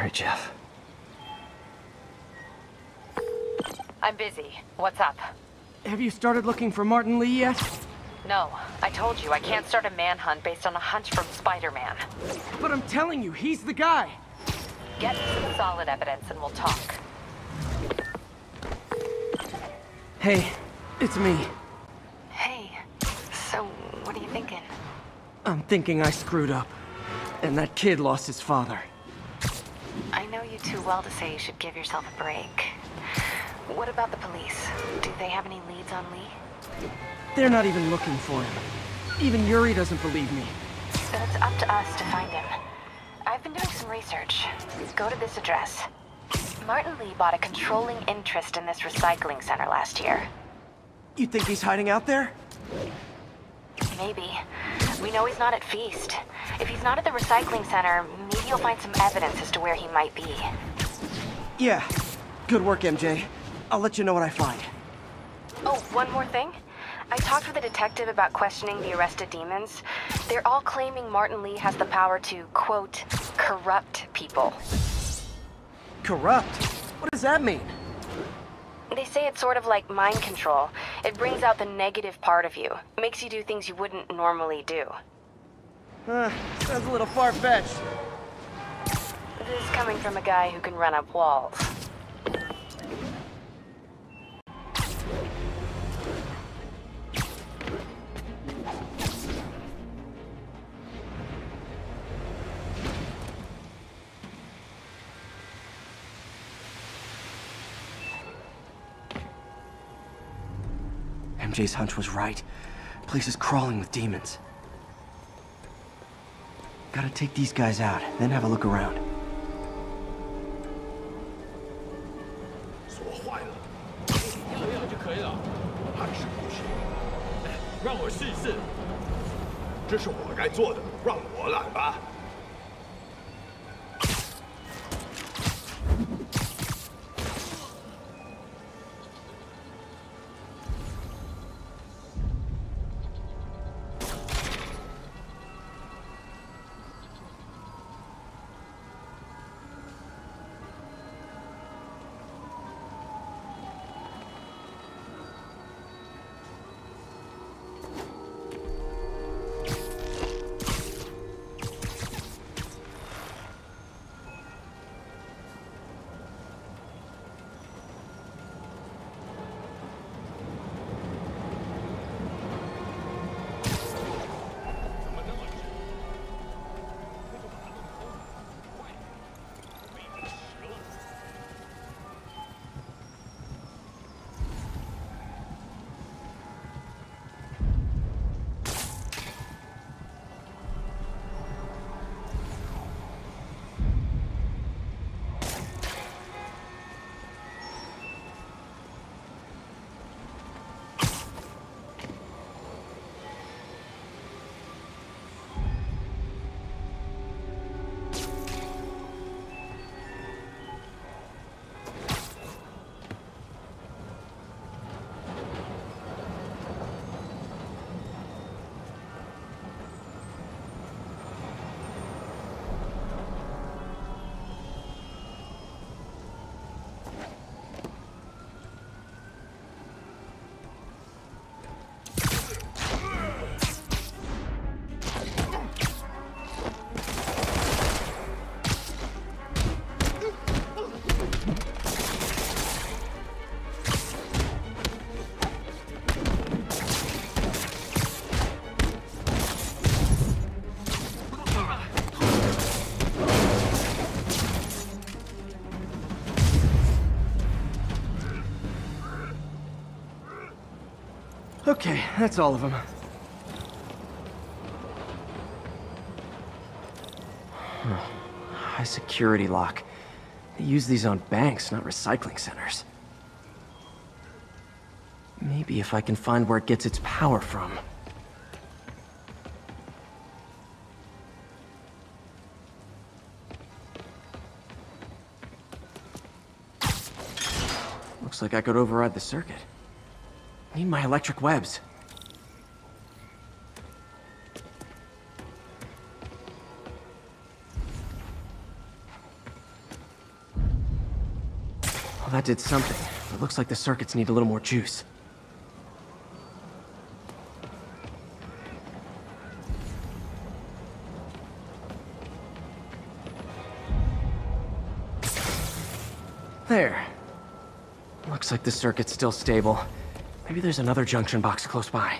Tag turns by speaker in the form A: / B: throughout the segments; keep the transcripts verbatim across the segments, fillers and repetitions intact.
A: Alright, Jeff.
B: I'm busy. What's up?
C: Have you started looking for Martin Lee yet?
B: No. I told you, I can't start a manhunt based on a hunch from Spider-Man.
C: But I'm telling you, he's the guy!
B: Get some solid evidence and we'll talk.
C: Hey, it's me.
B: Hey, so what are you thinking?
C: I'm thinking I screwed up. And that kid lost his father.
B: I know you too well to say you should give yourself a break. What about the police? Do they have any leads on Lee?
C: They're not even looking for him. Even Yuri doesn't believe me.
B: Then it's up to us to find him. I've been doing some research. Go to this address. Martin Lee bought a controlling interest in this recycling center last year.
C: You think he's hiding out there?
B: Maybe. We know he's not at Feast. If he's not at the recycling center, maybe you'll find some evidence as to where he might be.
C: Yeah. Good work, M J. I'll let you know what I find.
B: Oh, one more thing. I talked with a detective about questioning the arrested demons. They're all claiming Martin Lee has the power to, quote, corrupt people.
C: Corrupt? What does that mean?
B: They say it's sort of like mind control. It brings out the negative part of you. Makes you do things you wouldn't normally do.
C: Uh, sounds a little far-fetched.
B: This is coming from a guy who can run up walls.
C: M J's hunch was right. Place is crawling with demons. Gotta take these guys out, then have a look around.
D: 锁坏了，要要就可以了，还是不行。让我试一试，这是我该做的，让我来吧。
C: Okay, that's all of them. Huh. High security lock. They use these on banks, not recycling centers. Maybe if I can find where it gets its power from. Looks like I could override the circuit. Need my electric webs. that did something. It looks like the circuits need a little more juice. There. Looks like the circuit's still stable. Maybe there's another junction box close by.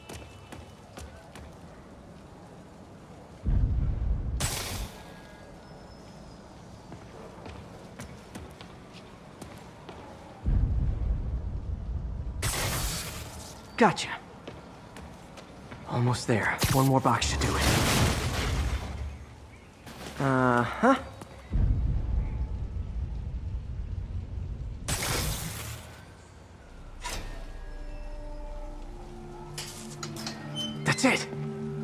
C: Gotcha. Almost there. One more box should do it. Uh-huh. That's it!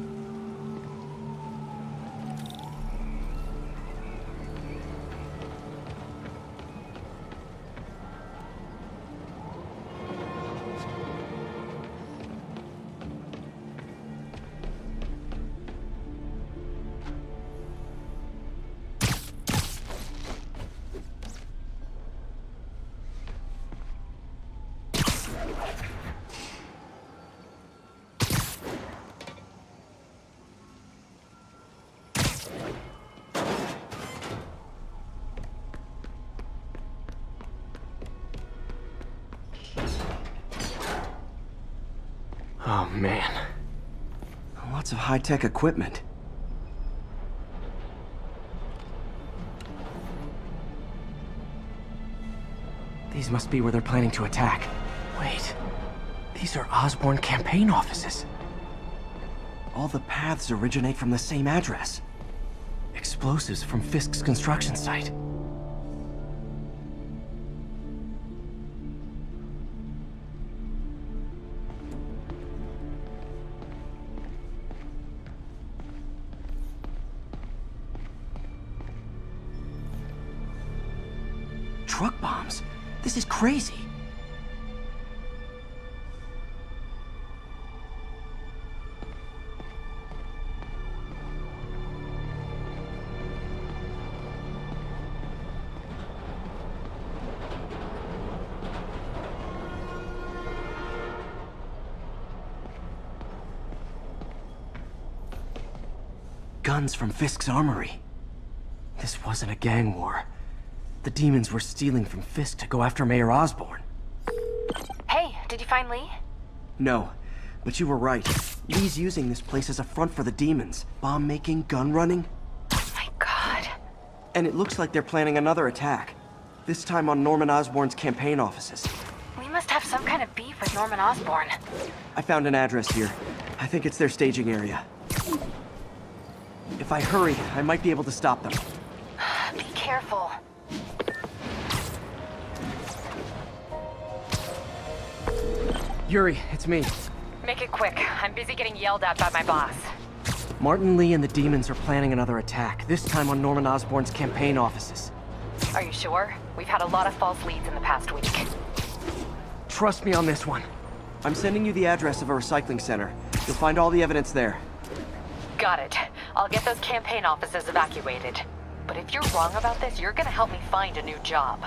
C: Oh, man. Lots of high-tech equipment. These must be where they're planning to attack. Wait. These are Osborn campaign offices. All the paths originate from the same address. Explosives from Fisk's construction site. Truck bombs? This is crazy. Guns from Fisk's armory. This wasn't a gang war. The demons were stealing from Fisk to go after Mayor Osborn.
B: Hey, did you find Lee?
C: No, but you were right. Lee's using this place as a front for the demons. Bomb-making, gun-running.
B: Oh my god.
C: And it looks like they're planning another attack. This time on Norman Osborn's campaign offices.
B: We must have some kind of beef with Norman Osborn.
C: I found an address here. I think it's their staging area. If I hurry, I might be able to stop them.
B: Be careful.
C: Yuri, it's me.
B: Make it quick. I'm busy getting yelled at by my boss.
C: Martin Lee and the demons are planning another attack, this time on Norman Osborn's campaign offices.
B: Are you sure? We've had a lot of false leads in the past week.
C: Trust me on this one. I'm sending you the address of a recycling center. You'll find all the evidence there.
B: Got it. I'll get those campaign offices evacuated. But if you're wrong about this, you're gonna help me find a new job.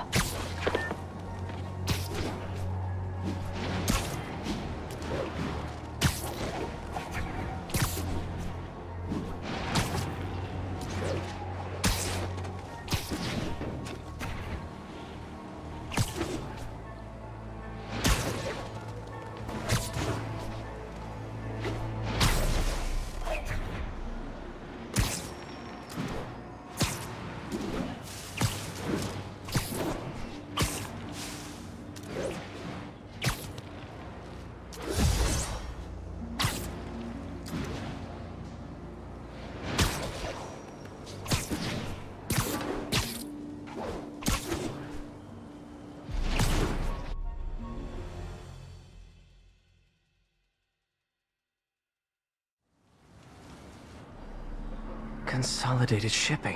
C: Consolidated shipping.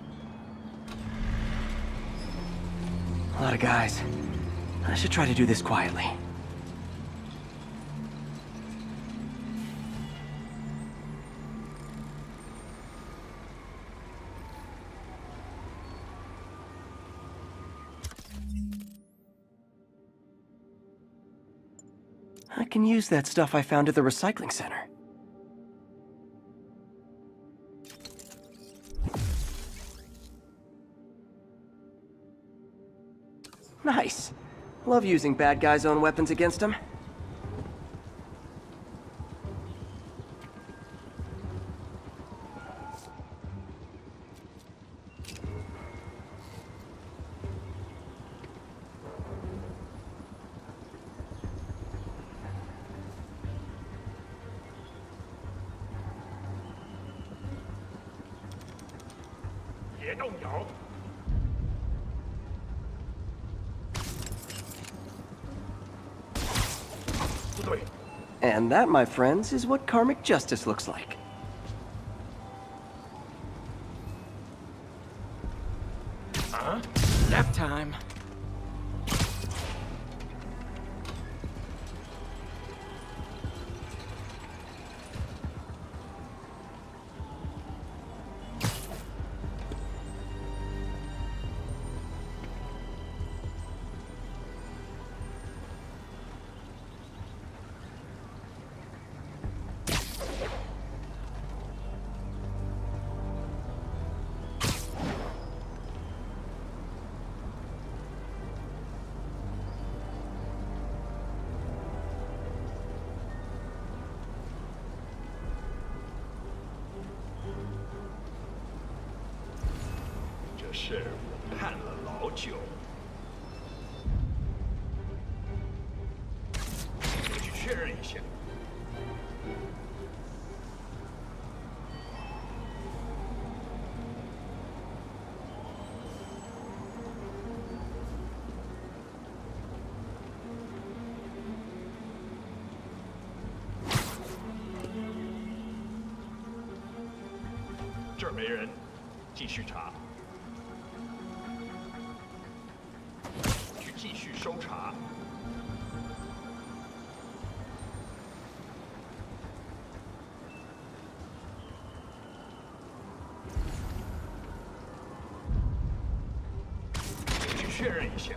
C: A lot of guys. I should try to do this quietly. I can use that stuff I found at the recycling center. Nice. Love using bad guys' own weapons against them. And that, my friends, is what karmic justice looks like.
D: Huh?
C: Nap time.
D: 是我盼了老久。我去确认一下。这儿没人，继续查。 继续搜查。去确认一下。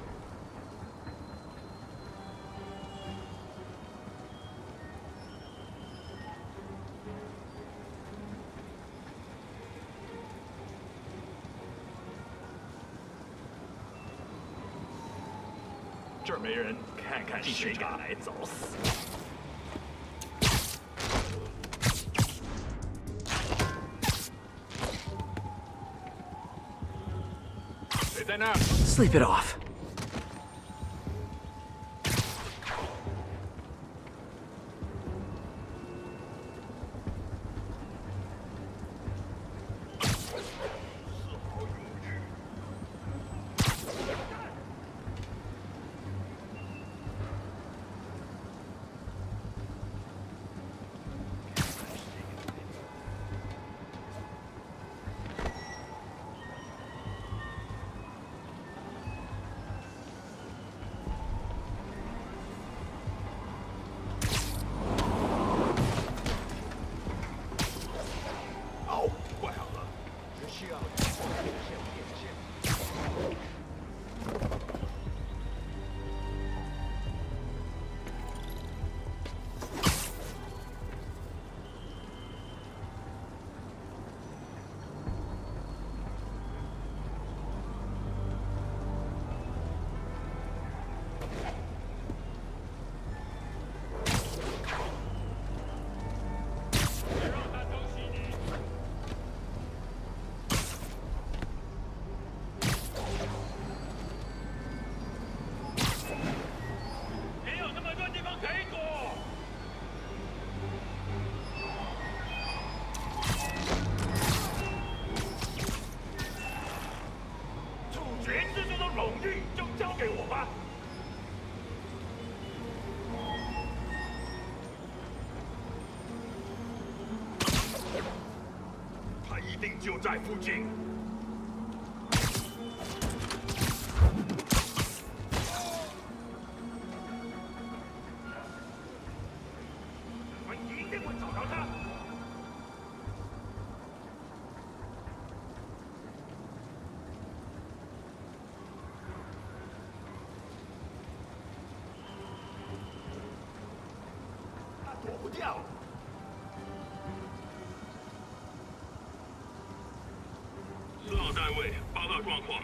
D: 这儿没人，看看谁敢来找死！谁在那儿
C: ？Sleep it off.
D: 就在附近。我一定会找到他。 道状况。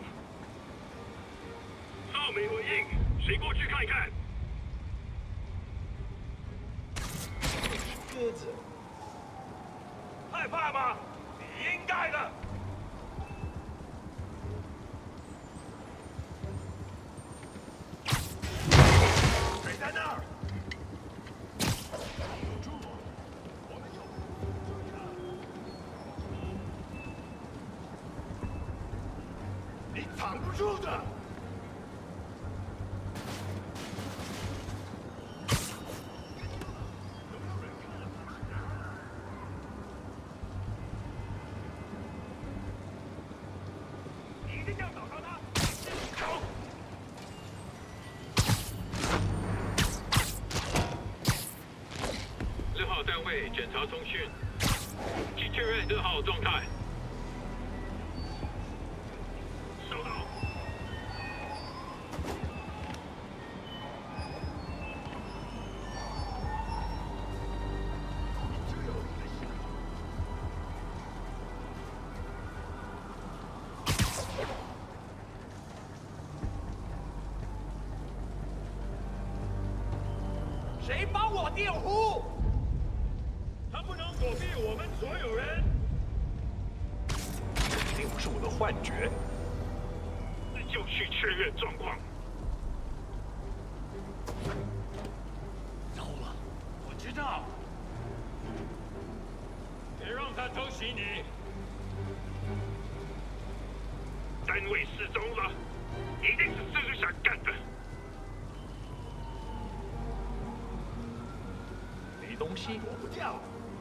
D: 哨没回应，谁过去看一看？鸽子，害怕吗？你应该的。谁在那儿？ 挡不住的。一定要找到他！走。六号单位检查通讯，请确认六号状态。 谁帮我电呼？他不能躲避我们所有人。一定不是我的幻觉。那就去确认状况。糟了，我知道。别让他偷袭你。单位失踪了，一定是蜘蛛侠干的。 没东西躲不掉。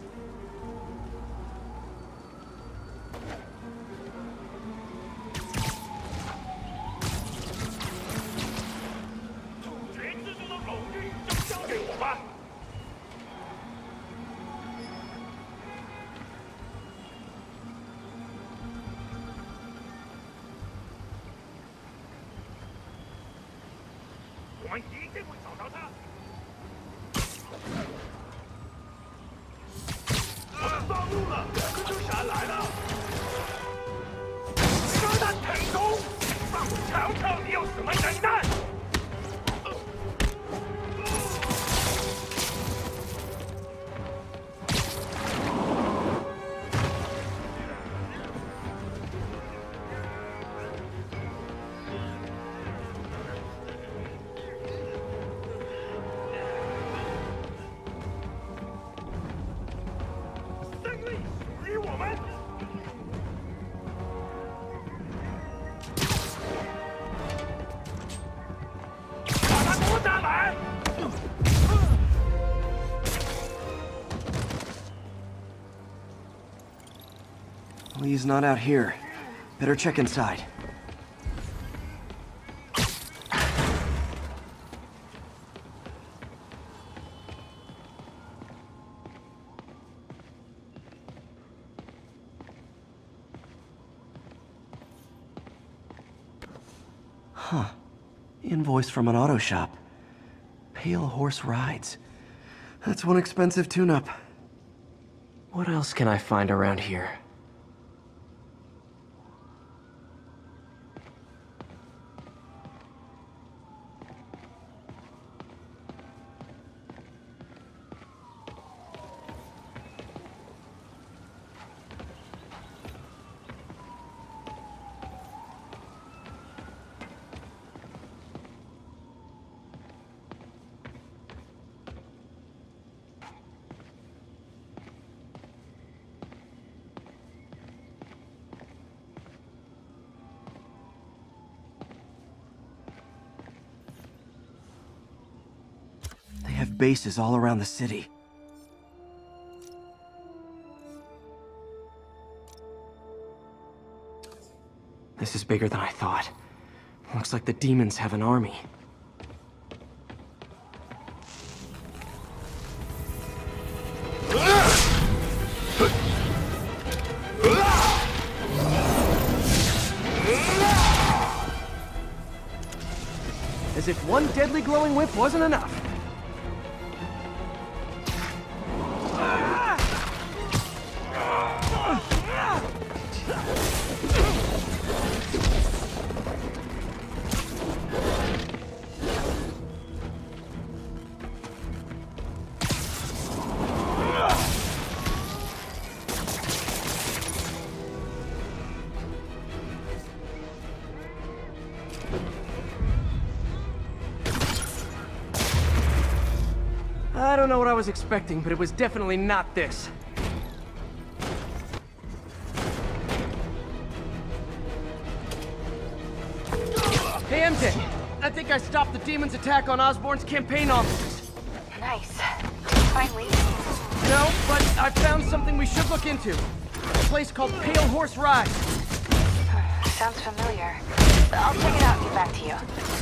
D: 主角蜘蛛的荣誉就交给我吧。我们一定会找到他。 暴露了，蜘蛛侠来了！炸弹成功，让我瞧瞧你有什么能耐！属于我们。把他夺下来！
C: Lee's not out here. Better check inside. Huh. Invoice from an auto shop. Pale Horse Rides. That's one expensive tune-up. What else can I find around here? They have bases all around the city. This is bigger than I thought. Looks like the demons have an army. As if one deadly glowing whip wasn't enough. I don't know what I was expecting, but it was definitely not this. Hey, M J. I think I stopped the demon's attack on Osborn's campaign offices.
B: Nice. Did you find Lee?
C: No, but I found something we should look into. A place called Pale Horse Rise.
B: Sounds familiar. I'll check it out and get back to you.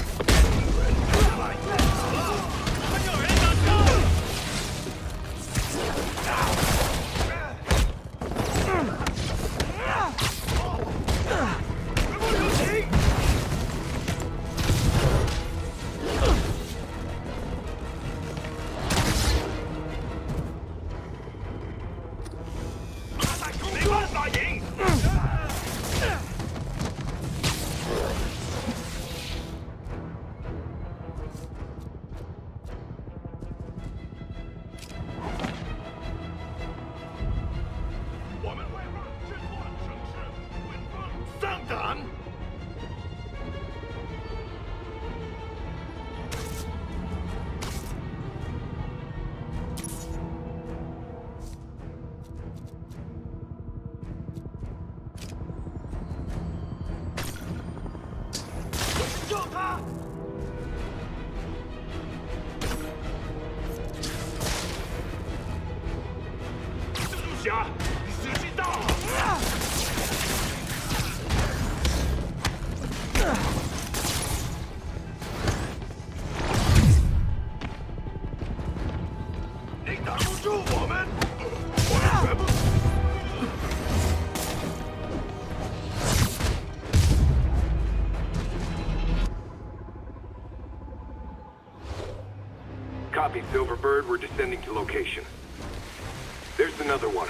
A: Copy, Silverbird. We're descending to location. There's another one.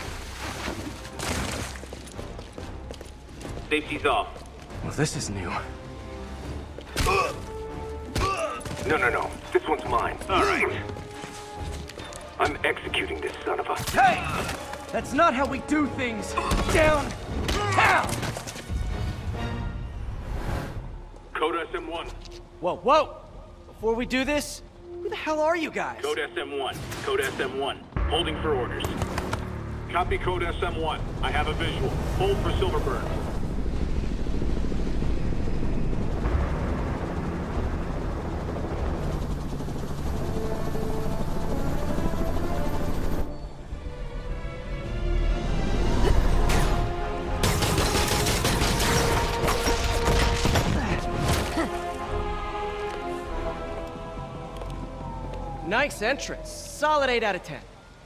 A: Safety's off.
C: Well, this is new.
A: No, no, no. This one's mine. All right. I'm executing this son of a...
C: Hey! That's not how we do things! Down! Down!
A: Code S M one.
C: Whoa, whoa! Before we do this, who the hell are you guys?
A: Code S M one. Code S M one. Holding for orders. Copy Code S M one. I have a visual. Hold for Silverbird.
C: Nice entrance. Solid eight out of ten.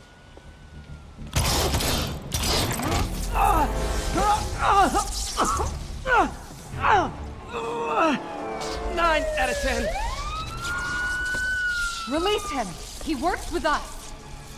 C: nine out of ten.
E: Release him. He works with us.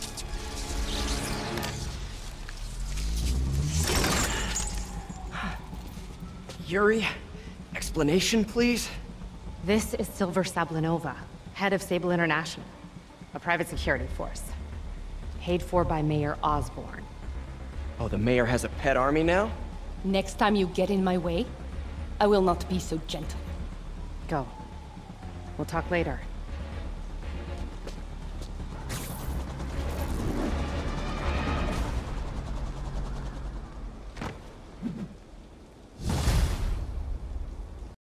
C: Yuri, explanation, please?
E: This is Silver Sablinova, head of Sable International, a private security force. Paid for by Mayor Osborn.
C: Oh, the mayor has a pet army now?
E: Next time you get in my way, I will not be so gentle. Go. We'll talk later.